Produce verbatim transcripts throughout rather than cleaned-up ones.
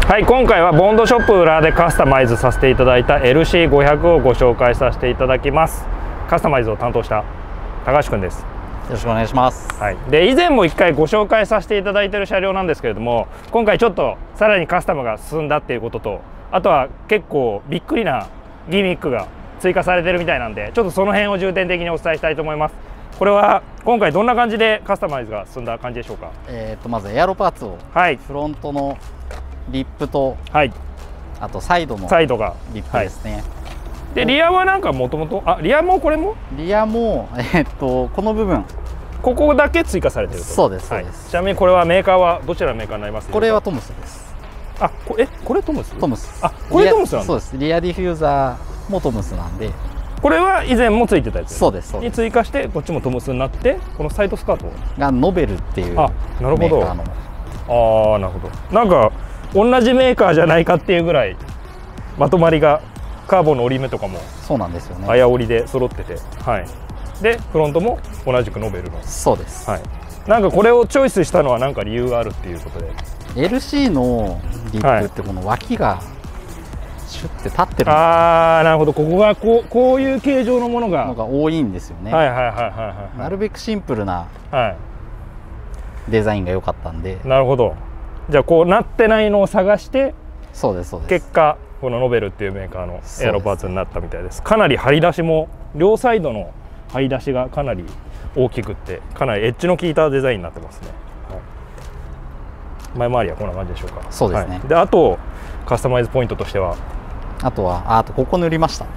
はい、今回はボンドショップ裏でカスタマイズさせていただいた エルシーごひゃく をご紹介させていただきます。カスタマイズを担当した高橋くんです。よろしくお願いします。 はい、で以前もいっかいご紹介させていただいている車両なんですけれども、今回ちょっとさらにカスタムが進んだっていうことと、あとは結構びっくりなギミックが追加されてるみたいなんで、ちょっとその辺を重点的にお伝えしたいと思います。これは今回どんな感じでカスタマイズが進んだ感じでしょうか。 えーとまずエアロパーツを、はい、フロントのリップと、はい、あとサイドのサイドがリップですね。はい、 でリアはなんかもともとあリアもこれもリアもえー、っとこの部分ここだけ追加されてると。 そうですそうです、 はい、ちなみにこれはメーカーはどちらのメーカーになりますか。 これはトムスです。 あこえこれトムストムスあこれトムスなんだ。 そうです。リアディフューザーもトムスなんで、 これは以前もついてたやつ。 そうですそうです。 に追加してこっちもトムスになって、このサイドスカートがノベルっていうメーカーの。 あなるほど。ああなるほど。なんか同じメーカーじゃないかっていうぐらいまとまりが、カーボンの折り目とかもそうなんですよね。 あや折りで揃ってて、はい、でフロントも同じくノベルの。 そうです、 はい、なんかこれをチョイスしたのは何か理由があるっていうことで。 エルシー のリップってこの脇がシュッて立ってる、 ああなるほど。ここがこうこういう形状のものがのが多いんですよね。 はいはいはいはいはい。 なるべくシンプルなデザインが良かったんで。 なるほど。じゃあこうなってないのを探して、 そうですそうです。 結果このノベルっていうメーカーのエアロパーツになったみたいです。かなり張り出しも両サイドの張り出しがかなり大きくって、かなりエッジの効いたデザインになってますね。はい、前回りはこんな感じでしょうか。 そうですね。 はい、であとカスタマイズポイントとしては、 あとはああとここ塗りました。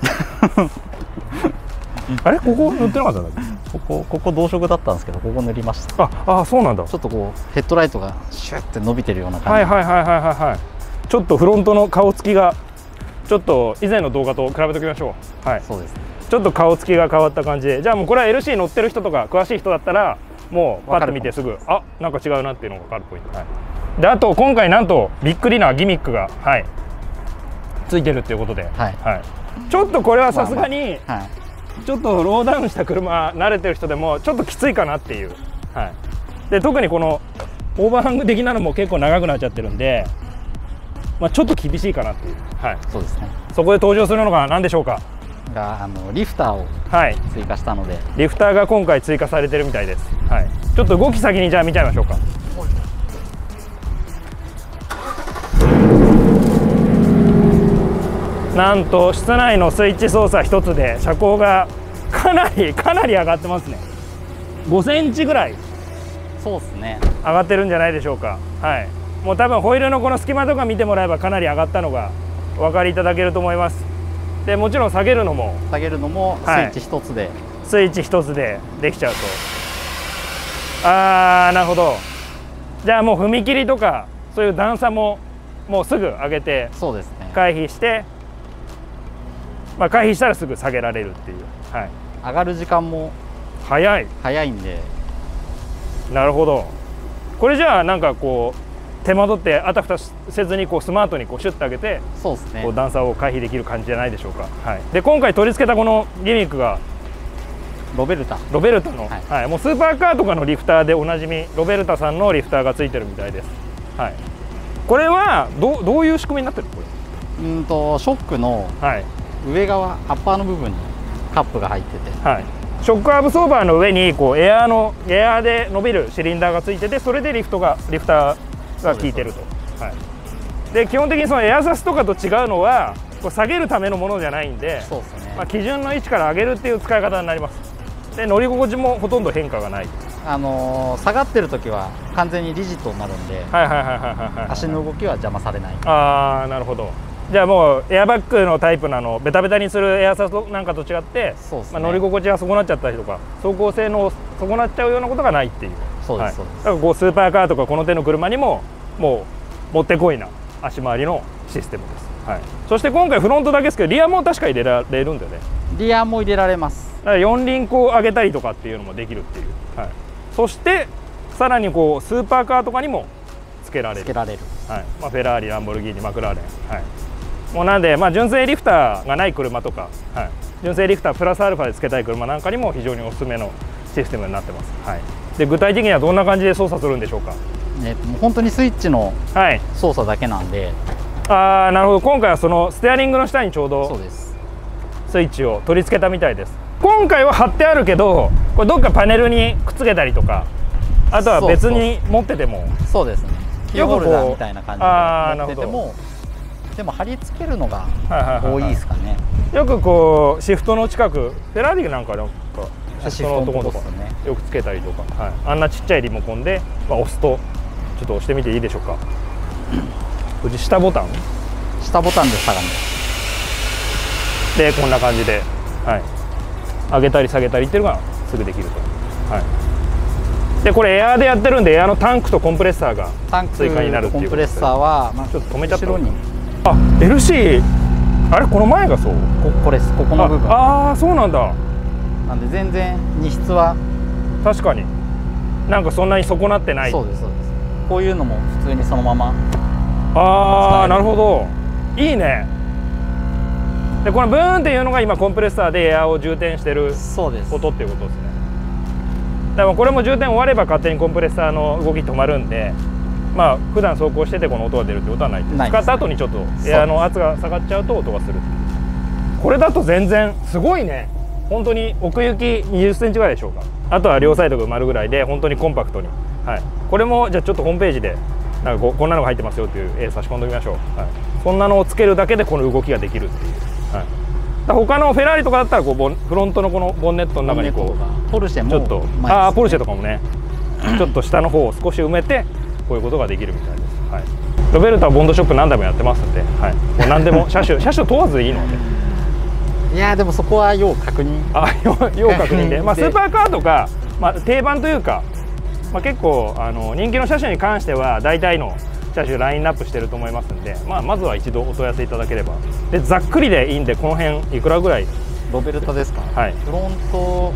あれここ塗ってなかったんだっけ。 ここここ同色だったんですけど、ここ塗りました。 ああそうなんだ。 ちょっとこうヘッドライトがシュッて伸びてるような感じ。 はいはいはいはいはいはい。ちょっとフロントの顔つきがちょっと以前の動画と比べておきましょう。はい、そうですね。ちょっと顔つきが変わった感じで、じゃあもうこれは エルシー 乗ってる人とか詳しい人だったらもうパッと見てすぐあなんか違うなっていうのが分かるポイント。はい、であと今回なんとびっくりなギミックが、はい、ついてるっていうことで、はいはい、ちょっとこれはさすがに、まあまあはい、ちょっとローダウンした車慣れてる人でもちょっときついかなっていう。はい、で特にこのオーバーハング的なのも結構長くなっちゃってるんで、まあ、ちょっと厳しいかなっていう。はい、そうですね。そこで登場するのが何でしょうか。 があのリフターを追加したので、はい、 リフターが今回追加されてるみたいです。はい、ちょっと動き先にじゃあ見ちゃいましょうか。なんと室内のスイッチ操作一つで車高がかなりかなり上がってますね。ごセンチぐらいそうですね上がってるんじゃないでしょうか。はい、もう多分ホイールのこの隙間とか見てもらえばかなり上がったのがお分かりいただけると思います。でもちろん下げるのも下げるのもスイッチ一つで、はい、 スイッチ一つでできちゃうと。ああなるほど。じゃあもう踏切とかそういう段差ももうすぐ上げて、そうですね、回避して、まあ、回避したらすぐ下げられるっていう。はい、 上がる時間も早い早いんで。 なるほど。これじゃあなんかこう手間取ってあたふたせずにこうスマートにこうシュッと上げて、そうですね、こう段差を回避できる感じじゃないでしょうか。はい、で今回取り付けたこのギミックがロベルタロベルタの、はいはい、もうスーパーカーとかのリフターでおなじみロベルタさんのリフターがついてるみたいです。はい、これはどうどういう仕組みになってる。これうんとショックの上側、はい、アッパーの部分にカップが入ってて、はい、ショックアブソーバーの上にこうエアーのエアーで伸びるシリンダーがついてて、それでリフトがリフターが効いてると。はい、で基本的にそのエアサスとかと違うのはこう下げるためのものじゃないんで、そうですね、まあ基準の位置から上げるっていう使い方になります。で乗り心地もほとんど変化がない。あのー、下がってる時は完全にリジットになるんで、足の動きは邪魔されない。ああなるほど。じゃあもうエアバッグのタイプなのベタベタにするエアサスなんかと違って、まあ乗り心地が損なっちゃったりとか走行性能を損なっちゃうようなことがないっていう。そうですそうです。だからこうスーパーカーとかこの手の車にももうもってこいな足回りのシステムです。はい、そして今回フロントだけですけどリアも確か入れられるんだよね。リアも入れられます。だからよん輪こう上げたりとかっていうのもできるっていう。はい、そしてさらにこうスーパーカーとかにもつけられる。つけられる。はい、まあフェラーリ、ランボルギーニ、マクラーレン。はい。もうなんでまあ純正リフターがない車とか、はい、純正リフタープラスアルファでつけたい車なんかにも非常におすすめのシステムになってます。はい。で具体的にはどんな感じで操作するんでしょうか。ね、もう本当にスイッチの操作だけなんで、はい、 ああ、なるほど。今回はそのステアリングの下にちょうどそうですスイッチを取り付けたみたいです。今回は貼ってあるけど、これどっかパネルにくっつけたりとか、あとは別に持ってても、 そうですね、キーホルダーみたいな感じで持ってても、でも貼り付けるのが多いですかね。 よくこうシフトの近く、フェラーリなんかなんかシフトのところとかよくつけたりとか、はい、あんなちっちゃいリモコンで、まあ、押すとちょっと押してみていいでしょうか。うち下ボタン下ボタンで下がるでこんな感じで、はい、上げたり下げたりっていうのがすぐできると。はい、でこれエアーでやってるんで、エアのタンクとコンプレッサーが追加になるっていうことで、コンプレッサーは、まあ、ちょっと止めちゃった後ろに、あ エルシー、 あれこの前がそう、 ここれです、ここの部分。 ああ、そうなんだ。 なんで全然荷室は確かになんかそんなに損なってない。 そうですそうです。こういうのも普通にそのまま。 ああ、なるほど、いいね。でこのブーンっていうのが今コンプレッサーでエアーを充填してることっていうことですね。でもこれも充填終われば勝手にコンプレッサーの動き止まるんで、まあ普段走行しててこの音が出るってことはないです。使った後にちょっとエアーの圧が下がっちゃうと音がする。これだと全然すごいね。本当に奥行きにじゅっセンチぐらいでしょうか。あとは両サイドが埋まるぐらいで本当にコンパクトに、はい、これもじゃあちょっとホームページでなんか こ, こんなのが入ってますよっていう絵差し込んでみましょう。はい、そんなのをつけるだけでこの動きができるっていう。はい、だ他のフェラーリとかだったらこうボンフロントのこのボンネットの中にこうポルシェもちょっと、ああポルシェとかもねちょっと下の方を少し埋めてこういうことができるみたいです。はい、ロベルトはボンドショップ何台もやってますんで、はい、もう何でも車種車種問わずいいので。 いやでもそこは要確認、 あ要確認で、まあ、スーパーカーとか、まあ、定番というか、まあ、結構あの人気の車種に関しては大体の車種ラインナップしてると思いますんで、まあ、まずは一度お問い合わせいただければ。でざっくりでいいんでこの辺いくらぐらい。 ロベルタですか。はい、フロント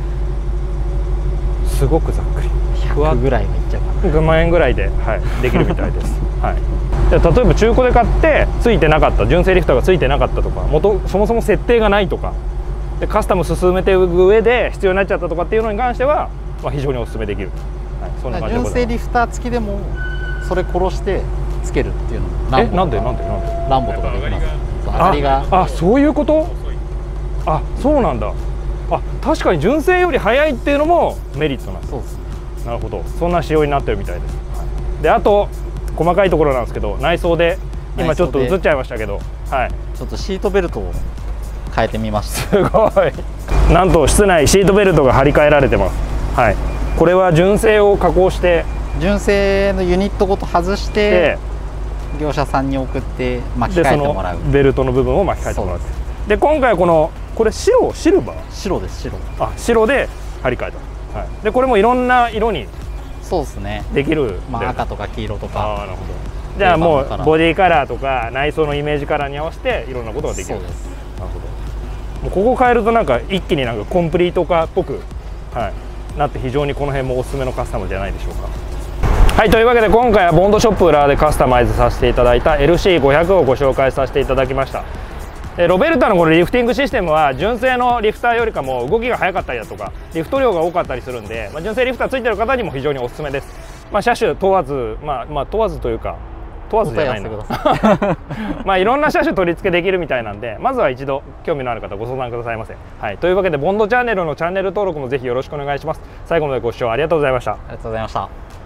すごくざっくりひゃくぐらいはいっちゃうかな。 ごまんえんぐらいで、はい、できるみたいです。はい、じゃあ例えば中古で買ってついてなかった、純正リフターがついてなかったとか、元そもそも設定がないとかでカスタム進めていく上で必要になっちゃったとかっていうのに関しては、まあ、非常にお勧めできる。はい、そんな感じでございます。 純正リフター付きでもそれ殺してつけるっていうの。 えなんでなんでなんでランボとかできます。上がりがああそういうこと。あそうなんだ。あ確かに純正より早いっていうのもメリットなんです。 そうですね。 なるほど、そんな仕様になってるみたいです。はい、であと細かいところなんですけど、内装で今ちょっと映っちゃいましたけど、はい、 ちょっとシートベルトを変えてみました。 すごい。なんと室内シートベルトが張り替えられてます。はい、これは純正を加工して純正のユニットごと外して業者さんに送って巻き替えてもらう。 でそのベルトの部分を巻き替えてもらって、で今回このこれ白シルバー白です。白あ白で張り替えた。はい、でこれもいろんな色にそうですねできる。 まあ赤とか黄色とか。 あなるほど。じゃあもうボディカラーとか内装のイメージカラーに合わせていろんなことができる。そうです。なるほど。もうここ変えるとなんか一気になんかコンプリート化っぽく、はい、なって非常にこの辺もおすすめのカスタムじゃないでしょうか。はい、というわけで今回はボンドショップ裏でカスタマイズさせていただいた エルシーごひゃく をご紹介させていただきました。ロベルタのこのリフティングシステムは純正のリフターよりかも動きが速かったりだとかリフト量が多かったりするんで、まあ、純正リフターついてる方にも非常におすすめです。まあ、車種問わず、まあ、まあ問わずというか問わずじゃないのまあいろんな車種取り付けできるみたいなんで、まずは一度興味のある方ご相談くださいませ。はい、というわけでボンドチャンネルのチャンネル登録もぜひよろしくお願いします。最後までご視聴ありがとうございました。 ありがとうございました。